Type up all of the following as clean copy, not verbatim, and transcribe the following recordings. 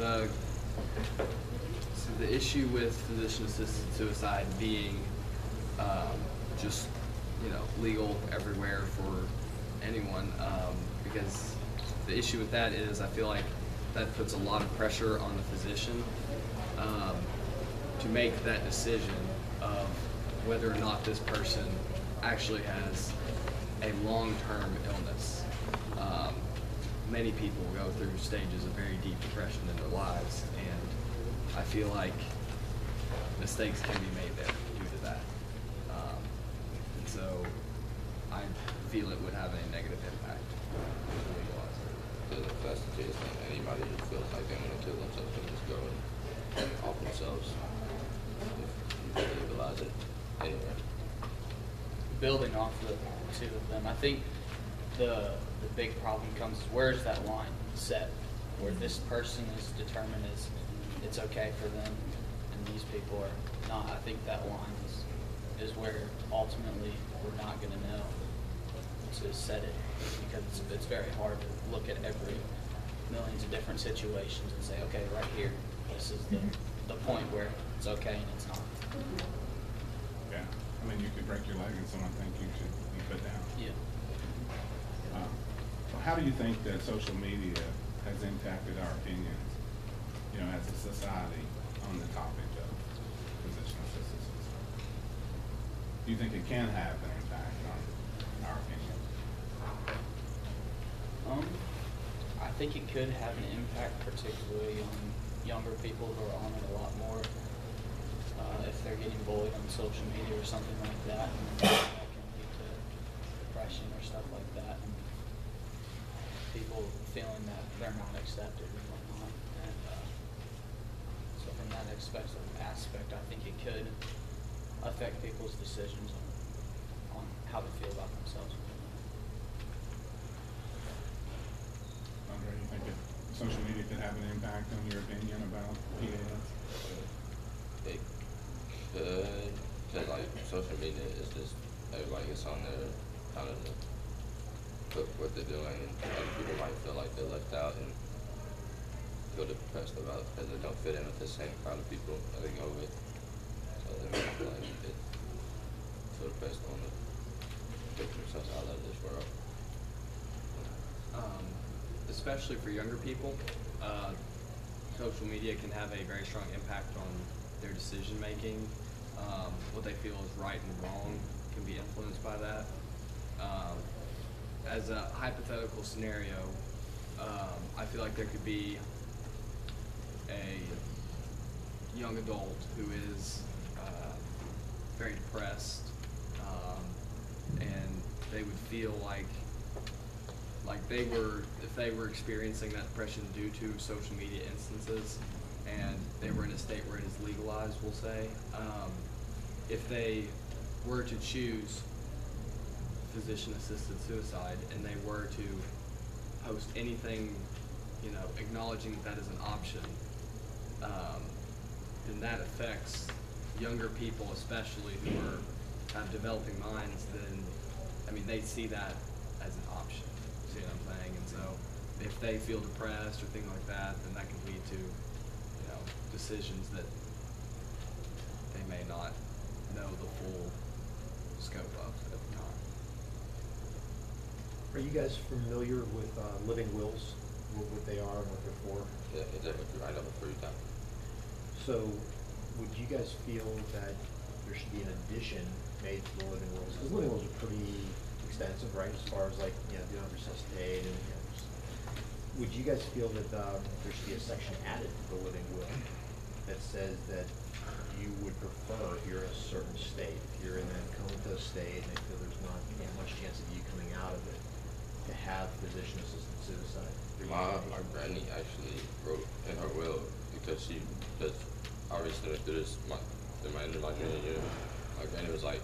So the issue with physician-assisted suicide being just, legal everywhere for anyone, because the issue with that is I feel like that puts a lot of pressure on the physician to make that decision of whether or not this person actually has a long-term illness. Many people go through stages of very deep depression in their lives, and I feel like mistakes can be made there due to that. And so I feel it would have a negative impact to legalize it. Because if that's the case, then anybody who feels like they want to kill themselves can just go and off themselves if you legalize it anywhere. Building off the two of them, I think the big problem comes is where's that line set where this person is determined as it's okay for them and these people are not. I think that line is where ultimately we're not going to know to set it, because it's very hard to look at every millions of different situations and say, okay, right here, this is the point where it's okay and it's not. Yeah, I mean, you could break your leg and someone think you should be put down. Yeah. Well, how do you think that social media has impacted our opinions, as a society on the topic of physician-assisted suicide? Do you think it can have an impact on our opinions? I think it could have an impact, particularly on younger people who are on it a lot more. If they're getting bullied on social media or something like that, and that can lead to depression or stuff like that. And people feeling that they're not accepted and whatnot. And so from that aspect, I think it could affect people's decisions on how they feel about themselves. Andre, you think social media could have an impact on your opinion about PAS? It could, because like social media is just everybody gets on there kind of to put what they're doing, and other people might feel like they're left out and feel depressed about it because they don't fit in with the same crowd of people that they go with. So they might feel like they feel depressed on to take themselves out of this world. Especially for younger people, social media can have a very strong impact on their decision making. What they feel is right and wrong can be influenced by that. As a hypothetical scenario, I feel like there could be a young adult who is very depressed, and they would feel like if they were experiencing that depression due to social media instances, and they were in a state where it is legalized, we'll say, if they were to choose physician-assisted suicide and they were to post anything, acknowledging that is an option, then that affects younger people, especially who have developing minds. Then, they see that as an option. See what I'm saying? And so, if they feel depressed or things like that, then that can lead to, decisions that they may not know the full scope of at the time. Are you guys familiar with living wills, what they are and what they're for? Yeah, it's like you write up a free time. So would you guys feel that there should be an addition made to the living wills? Because living wills are pretty extensive, right, as far as like, doing resuscitate and would you guys feel that there should be a section added to the living will that says that you would prefer, if you're in a certain state, if you're in that comatose state and they feel there's not much chance of you coming out of it, to have physician-assisted suicide? My granny actually wrote in her will, because I recently went through this in my junior year. My granny was like,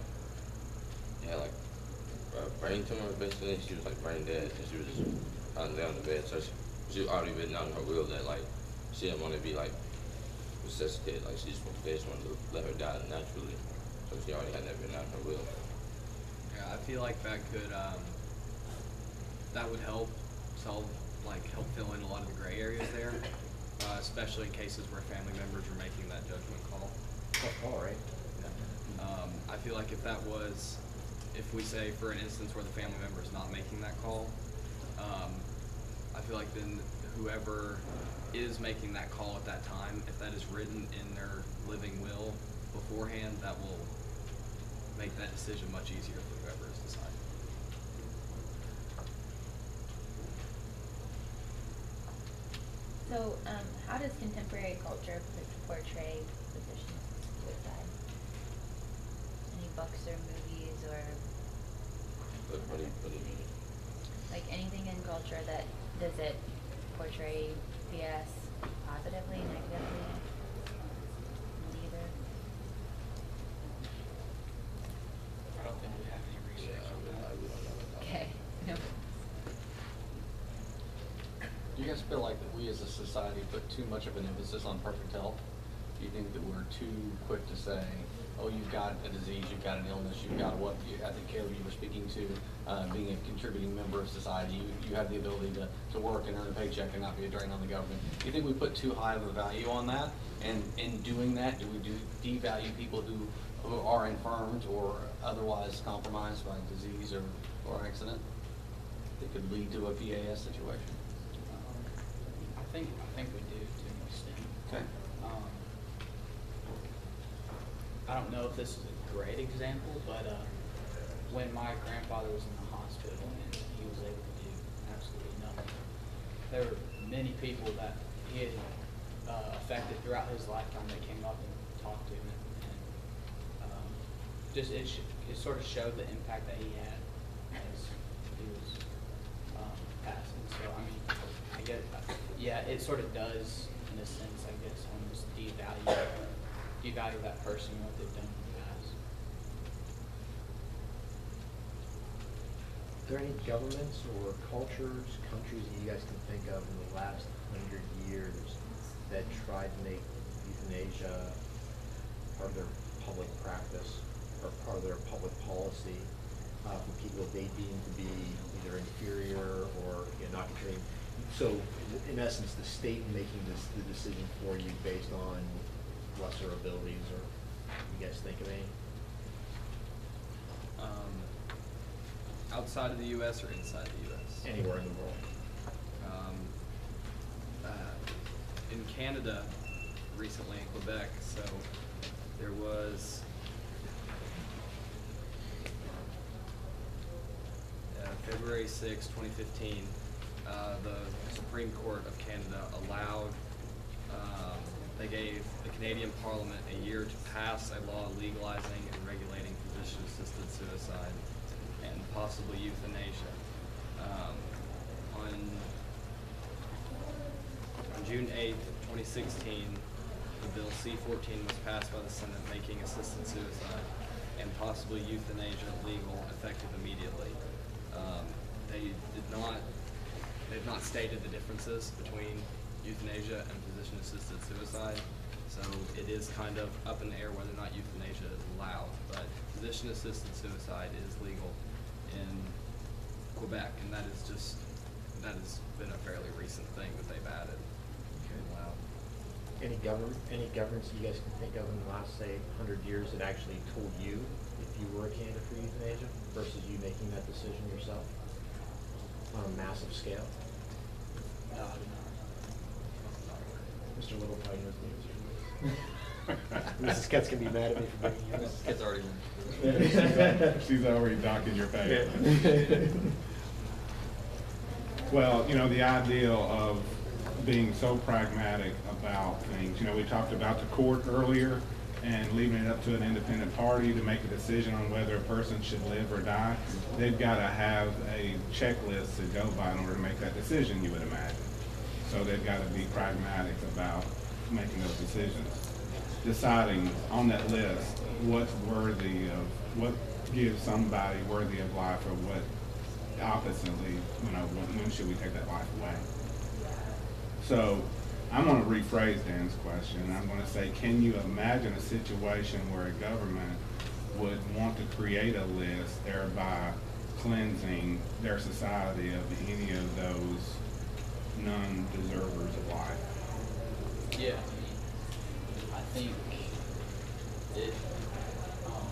brain tumor basically. She was like brain dead, and she was just lying down in the bed. So she already written down in her will that she didn't want to be resuscitated. They just wanted to let her die naturally. So she already had that written down in her will. Yeah, I feel like that could that would help fill in a lot of the gray areas there. especially in cases where family members are making that judgment call. Tough call, right? I feel like if we say for an instance where the family member is not making that call, I feel like then whoever is making that call at that time, if that is written in their living will beforehand, that will make that decision much easier for whoever is deciding. So, how does contemporary culture portray physician suicide? Any books or movies or What do you mean? like anything in culture that does it portray PS positively, negatively, neither? I don't think we have any research on that. We don't know about that. Okay. No. Do you guys feel like that we as a society put too much of an emphasis on perfect health? Do you think that we're too quick to say, oh, you've got a disease, you've got an illness, you've got I think Caleb, you were speaking to being a contributing member of society, you have the ability to work and earn a paycheck and not be a drain on the government. Do you think we put too high of a value on that? And in doing that, do we devalue people who are infirmed or otherwise compromised by disease or accident that could lead to a PAS situation? I think we do to an extent. Okay. I don't know if this is a great example, but when my grandfather was in the hospital and he was able to do absolutely nothing, there were many people that he had affected throughout his lifetime that came up and talked to him, and just it sort of showed the impact that he had as he was passing. So I mean, I get, yeah, it sort of does in a sense, I guess, almost devalue that person and what they've done in the past. Are there any governments or cultures, countries that you guys can think of in the last 100 years that tried to make euthanasia part of their public practice or part of their public policy for people that they deem to be either inferior or not contributing? So, in essence, the state making the decision for you based on lesser abilities, or you guys think of any? Outside of the U.S. or inside the U.S.? Anywhere in the world. In Canada, recently in Quebec, so there was February 6, 2015, the Supreme Court of Canada allowed, they gave the Canadian Parliament a year to pass a law legalizing and regulating physician-assisted suicide and possibly euthanasia. On June 8th, 2016, the bill C-14 was passed by the Senate making assisted suicide and possibly euthanasia legal effective immediately. They've not stated the differences between euthanasia and physician-assisted suicide, so it is kind of up in the air whether or not euthanasia is allowed, but physician-assisted suicide is legal in Quebec, and that has been a fairly recent thing that they've added. Wow. Any governments you guys can think of in the last, say, 100 years that actually told you if you were a candidate for euthanasia versus you making that decision yourself on a massive scale? No. Mr. Little probably knows the answer. Mrs. Ketz can be mad at me for bringing you up. Mrs. Ketz already She's already docking your pay. Well, the ideal of being so pragmatic about things, we talked about the court earlier and leaving it up to an independent party to make a decision on whether a person should live or die. They've got to have a checklist to go by in order to make that decision, you would imagine. So they've got to be pragmatic about making those decisions. Deciding on that list what gives somebody worthy of life, or what oppositely, when should we take that life away? So I'm going to rephrase Dan's question. I'm going to say, can you imagine a situation where a government would want to create a list, thereby cleansing their society of any of those non-deservers of life? Yeah, I mean, I think it, um,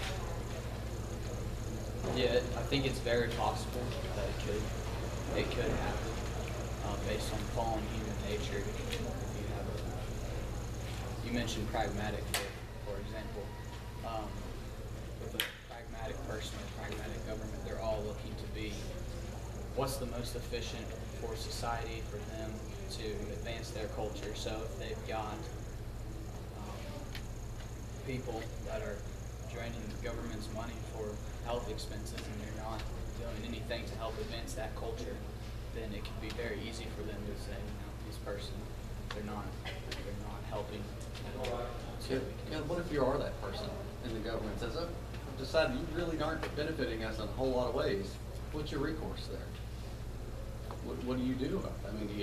yeah, I think it's very possible that it could happen, based on fallen human nature. If you have you mentioned pragmatic, for example. With a pragmatic person or pragmatic government, they're all looking to be what's the most efficient for society, for them to advance their culture. So if they've got people that are draining the government's money for health expenses and they're not doing anything to help advance that culture, then it can be very easy for them to say, you know, this person, they're not helping at all. So Yeah, what if you are that person and the government says, oh, I've decided you really aren't benefiting us in a whole lot of ways? What's your recourse there? What do you do? I mean,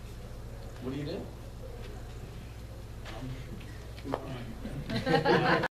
what do you do?